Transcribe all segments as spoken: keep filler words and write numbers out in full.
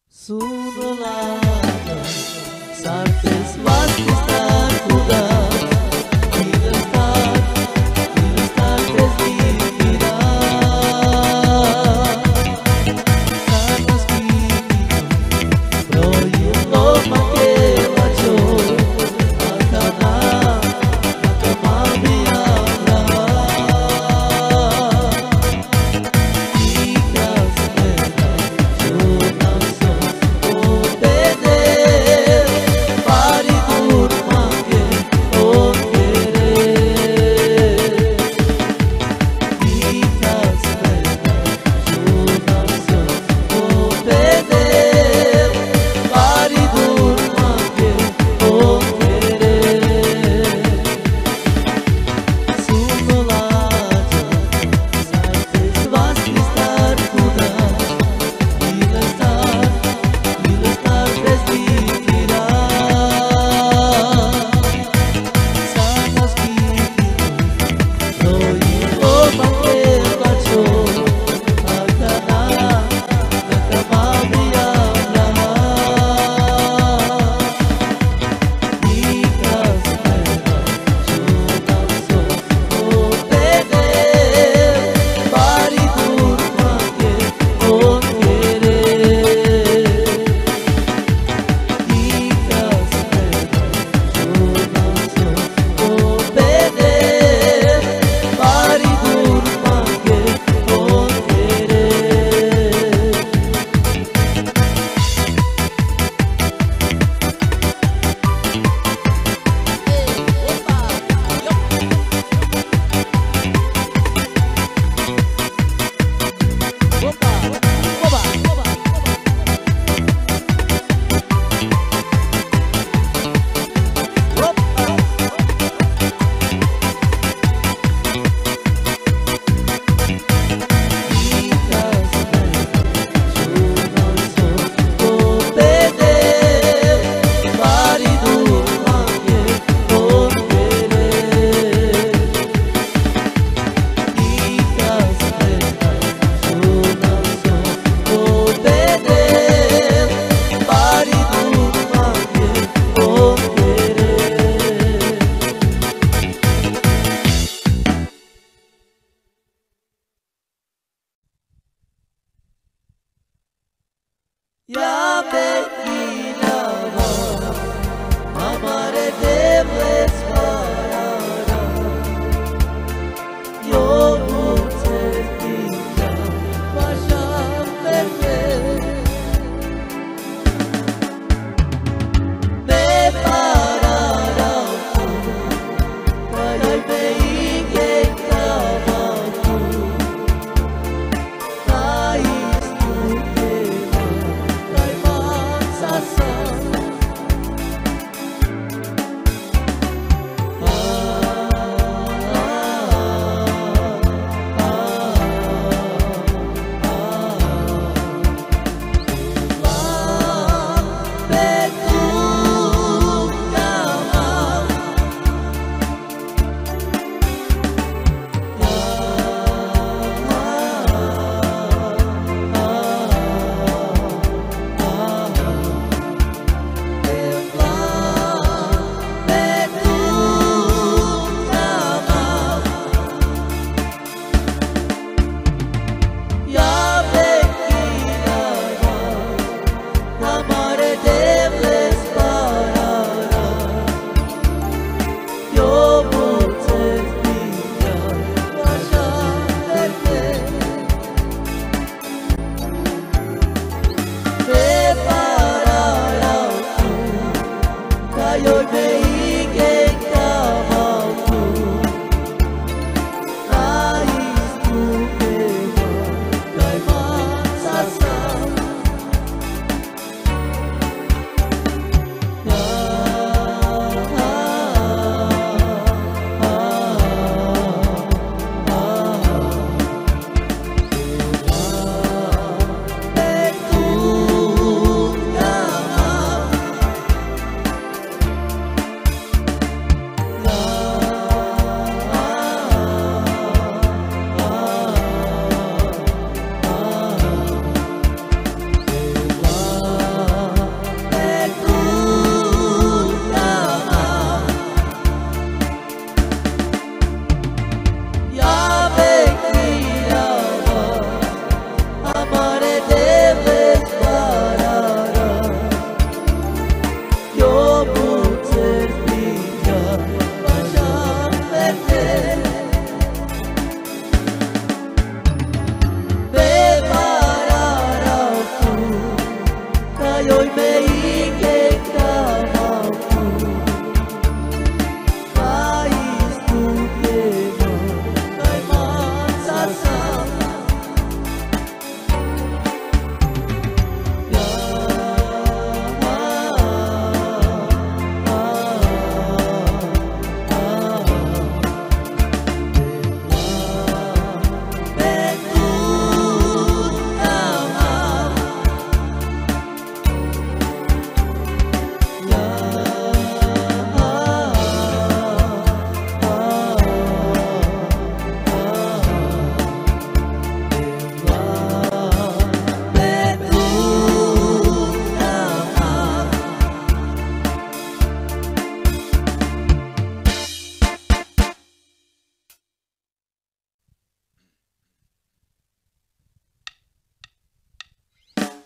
Sunulada, sartes vastes tarkuda, ilestar, ilestar desvivida. Sanas kini, proyu loma ke vacho, akana, akama biara. Ikas mena, junam so. Ya Bekinava, Amare Debles Parara, Yo Mutsetika, Pasham Bebe, Me Parara, Payai Beike Kamaku, Nais Tukema,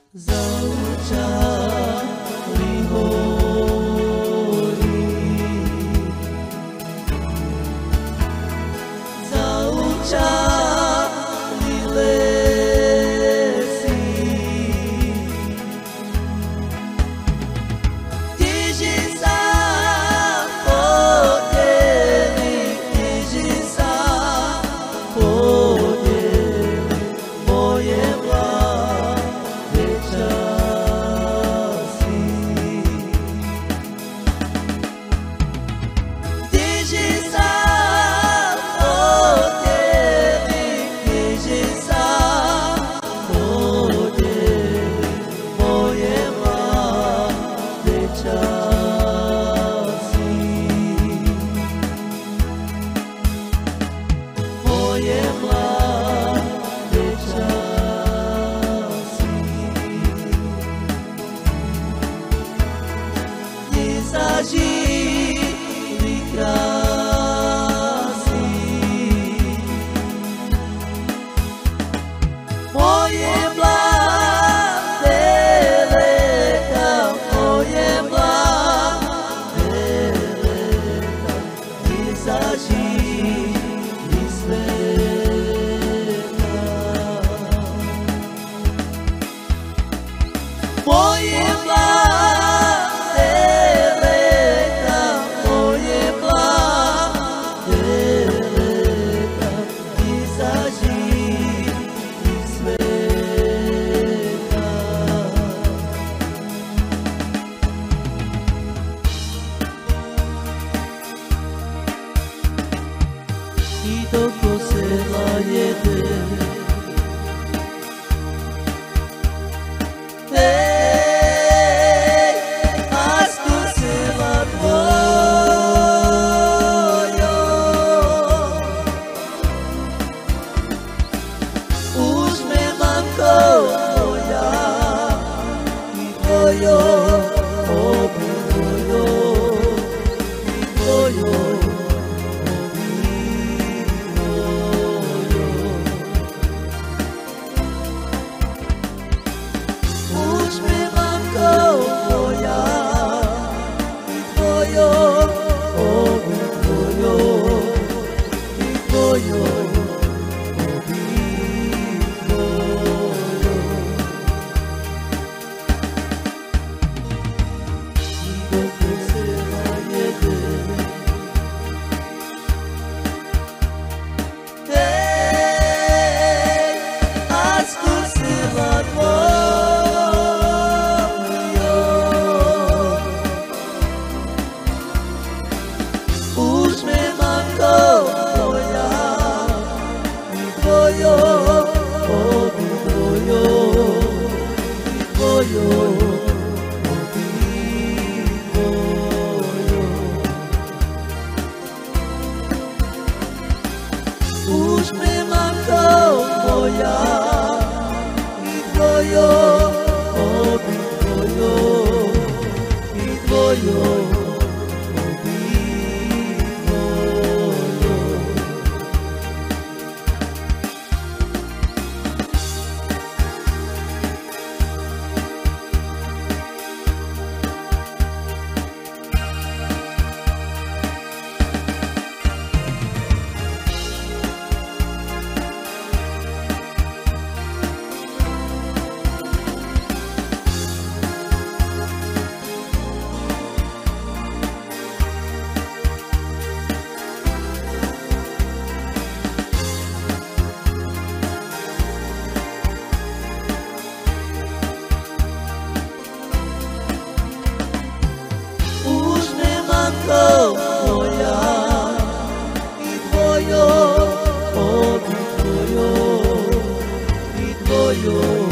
zaučali hori, zaučali lesi, tiži sam podijeli, tiži sam podijeli moje mlade časti. Tiži sam podijeli, tiži sam podijeli moje mlade časti. Moje mlade časti. Izaživi krasi, moje mlade leta, moje mlade leta, izaživi sveta. Moje mlade leta, moje mlade leta, izaživi sveta. I dok do sela jede, hej, a skusila tvojo, uzme mamko moja i tvojo, obi tvojo, i tvojo, obi tvojo. Uzme mamko moja i tvojo, obi tvojo, i tvojo, obi tvojo. I dok do sela jede, hej, a skusila tvojo, uzme mamko moja i tvojo, obi tvojo, i tvojo, obi tvojo. Uzme mamko moja i tvojo, obi tvojo, i tvojo, obi tvojo. Uzme mamko moja i tvojo, obi tvojo, i tvojo.